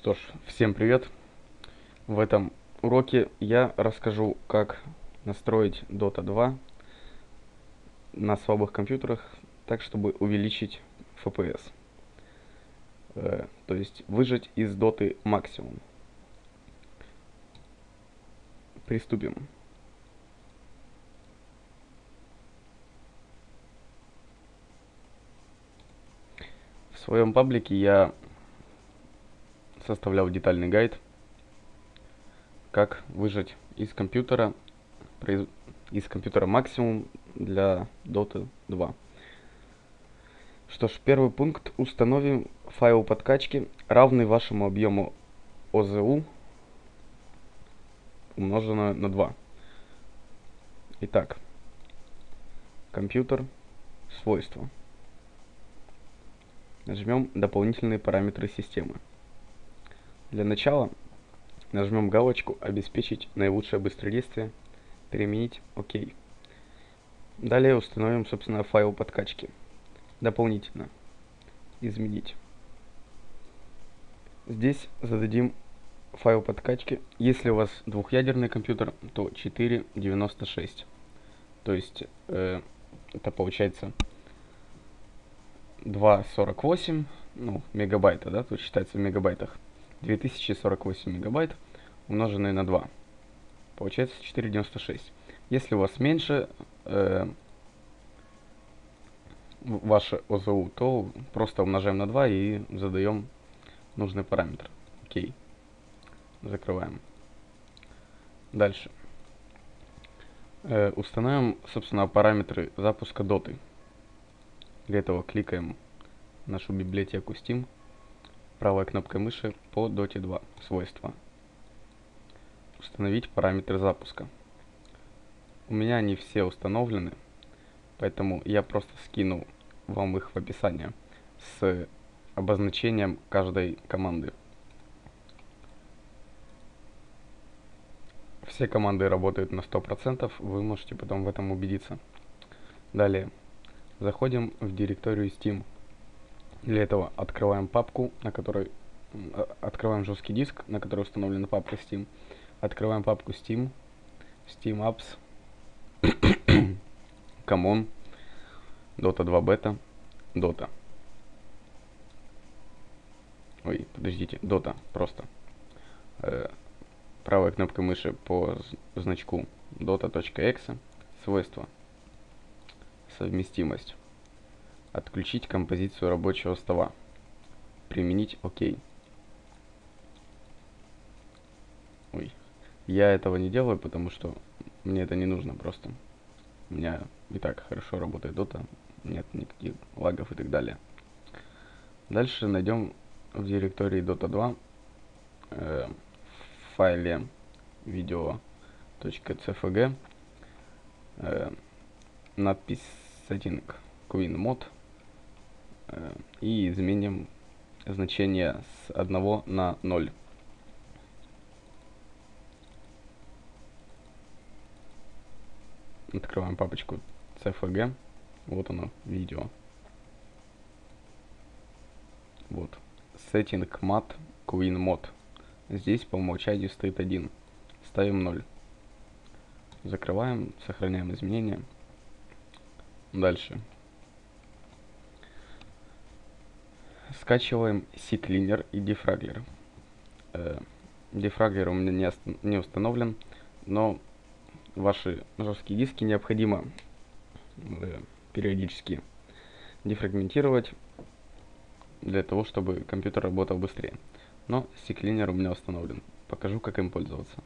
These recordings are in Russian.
Что ж, всем привет! В этом уроке я расскажу, как настроить Dota 2 на слабых компьютерах, так чтобы увеличить FPS. То есть выжать из Dota максимум. Приступим. В своем паблике я составлял детальный гайд, как выжать из компьютера максимум для Dota 2. Что ж, первый пункт. Установим файл подкачки, равный вашему объему ОЗУ, умноженное на 2. Итак, компьютер, свойства. Нажмем дополнительные параметры системы. Для начала нажмем галочку «Обеспечить наилучшее быстродействие», «Применить», «Ок». Далее установим, собственно, файл подкачки. Дополнительно «Изменить». Здесь зададим файл подкачки. Если у вас двухъядерный компьютер, то 496. То есть это получается 2,48 мегабайта, да, тут считается в мегабайтах. 2048 мегабайт умноженное на 2. Получается 4,96. Если у вас меньше ваше ОЗУ, то просто умножаем на 2 и задаем нужный параметр. Окей. Закрываем. Дальше. Установим, собственно, параметры запуска доты. Для этого кликаем в нашу библиотеку Steam, правой кнопкой мыши по Dota 2, свойства. Установить параметры запуска. У меня они все установлены, поэтому я просто скину вам их в описание с обозначением каждой команды. Все команды работают на 100%, вы можете потом в этом убедиться. Далее, заходим в директорию Steam. Для этого открываем папку, открываем жесткий диск, на который установлена папка Steam. Открываем папку Steam, Steam Apps, Common, Dota 2 Beta, Dota. Ой, подождите, Dota, просто. Правой кнопкой мыши по значку dota.exe, свойства, совместимость, отключить композицию рабочего стола, применить ОК. Ой, я этого не делаю, потому что мне это не нужно просто. У меня и так хорошо работает Dota, нет никаких лагов и так далее. Дальше найдем в директории Dota 2 в файле video.cfg надпись setting queen mod и изменим значение с 1 на 0. Открываем папочку cfg. Вот оно, видео. Вот. Setting mat queen mod. Здесь по умолчанию стоит 1. Ставим 0. Закрываем, сохраняем изменения. Дальше. Скачиваем CCleaner и Defragler. Defragler у меня не установлен, но ваши жесткие диски необходимо периодически дефрагментировать для того, чтобы компьютер работал быстрее. Но CCleaner у меня установлен. Покажу, как им пользоваться.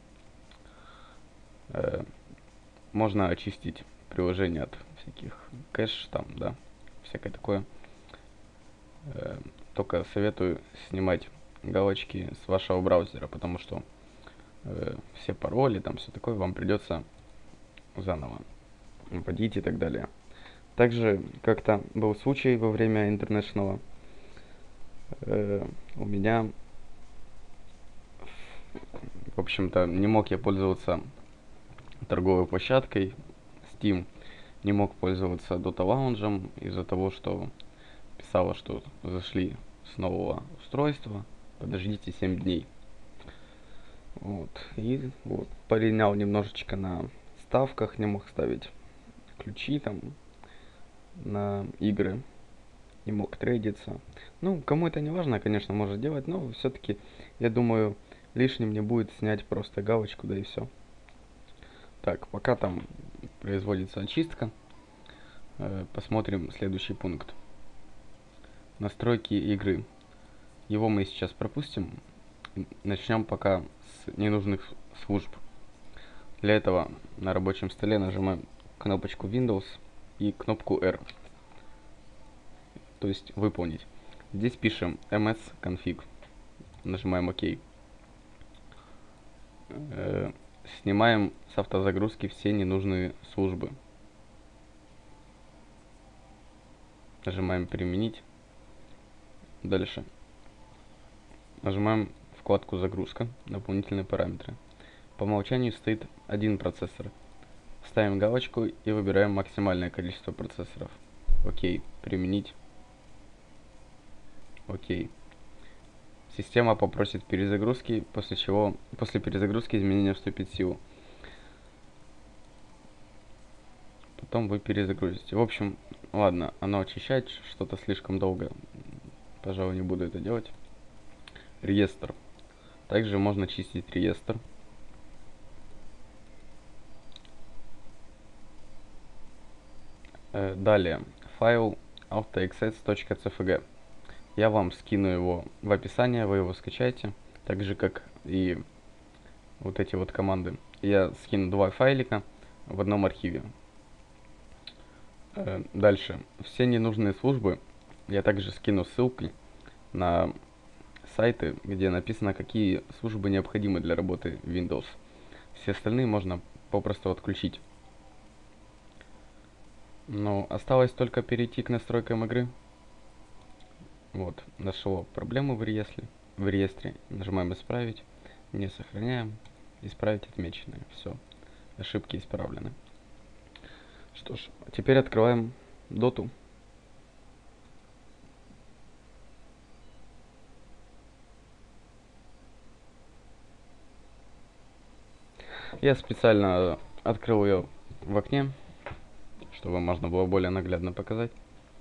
Можно очистить приложение от всяких кэш, там, да, всякое такое. Только советую снимать галочки с вашего браузера, потому что все пароли, там все такое вам придется заново вводить и так далее. Также как-то был случай во время International. У меня, в общем-то, не мог я пользоваться торговой площадкой Steam, не мог пользоваться Dota Lounge из-за того, что писало, что зашли с нового устройства, подождите 7 дней. Вот. И вот полинял немножечко на ставках, не мог ставить ключи там на игры, не мог трейдиться. Ну, кому это не важно, конечно, может делать, но все-таки, я думаю, лишним не будет снять просто галочку, да и все. Так, пока там производится очистка, посмотрим следующий пункт. Настройки игры. Его мы сейчас пропустим. Начнем пока с ненужных служб. Для этого на рабочем столе нажимаем кнопочку Windows и кнопку R. То есть выполнить. Здесь пишем msconfig. Нажимаем ОК. Снимаем с автозагрузки все ненужные службы. Нажимаем применить. Дальше. Нажимаем вкладку загрузка, дополнительные параметры. По умолчанию стоит один процессор. Ставим галочку и выбираем максимальное количество процессоров. Окей. Применить. Окей. Система попросит перезагрузки, после чего после перезагрузки изменение вступит в силу. Потом вы перезагрузите. В общем, ладно, оно очищает что-то слишком долго. Пожалуй, не буду это делать. Реестр. Также можно чистить реестр. Далее. Файл autoxs.cfg. Я вам скину его в описание, вы его скачаете. Так же, как и вот эти вот команды. Я скину два файлика в одном архиве. Дальше. Все ненужные службы я также скину ссылки на сайты, где написано, какие службы необходимы для работы Windows. Все остальные можно попросту отключить. Но осталось только перейти к настройкам игры. Вот, нашло проблему в реестре. Нажимаем исправить, не сохраняем, исправить отмеченные. Все, ошибки исправлены. Что ж, теперь открываем доту. Я специально открыл ее в окне, чтобы можно было более наглядно показать.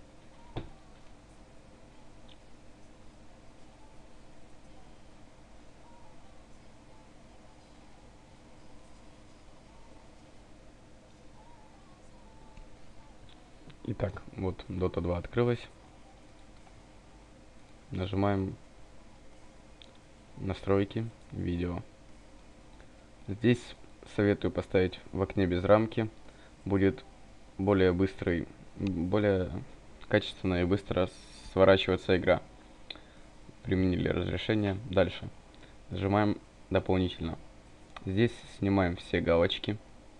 Итак, вот Dota 2 открылась. Нажимаем настройки, видео. Здесь советую поставить в окне без рамки. Будет более быстрый, более качественно и быстро сворачиваться игра. Применили разрешение. Дальше. Нажимаем дополнительно. Здесь снимаем все галочки.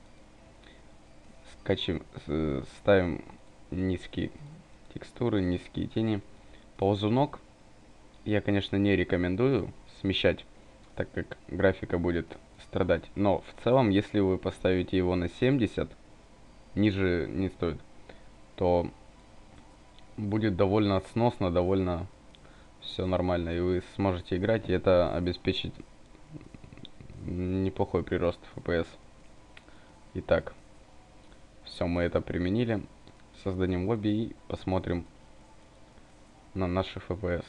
Ставим низкие текстуры, низкие тени. Ползунок я, конечно, не рекомендую смещать, так как графика будет страдать. Но в целом, если вы поставите его на 70, ниже не стоит, то будет довольно сносно, довольно все нормально, и вы сможете играть, и это обеспечит неплохой прирост FPS. Итак, все, мы это применили. Создадим лобби и посмотрим на наши FPS.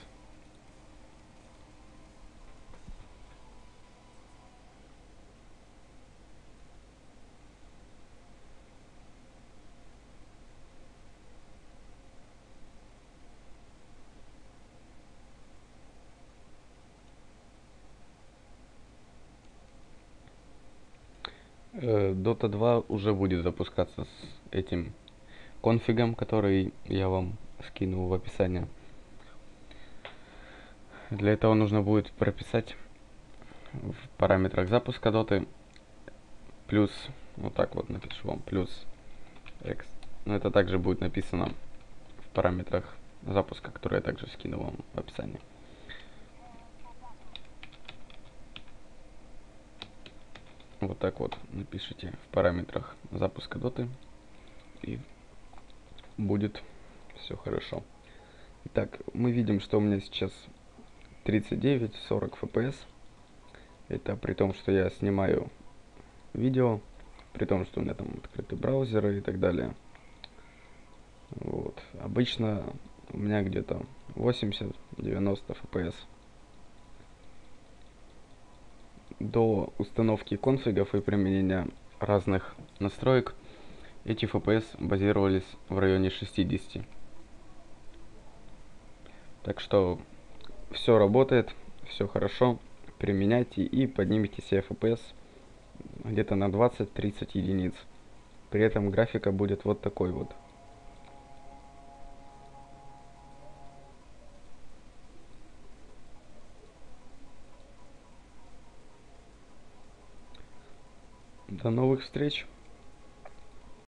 Dota 2 уже будет запускаться с этим конфигом, который я вам скинул в описании. Для этого нужно будет прописать в параметрах запуска доты плюс, вот так вот напишу вам, плюс x. Но это также будет написано в параметрах запуска, которые я также скинул вам в описании. Вот так вот напишите в параметрах запуска доты, и будет все хорошо. Итак, мы видим, что у меня сейчас 39-40 FPS. Это при том, что я снимаю видео, при том, что у меня там открыты браузеры и так далее. Вот. Обычно у меня где-то 80-90 FPS. До установки конфигов и применения разных настроек эти FPS базировались в районе 60. Так что все работает, все хорошо. Применяйте и поднимите себе FPS где-то на 20-30 единиц. При этом графика будет вот такой вот. До новых встреч!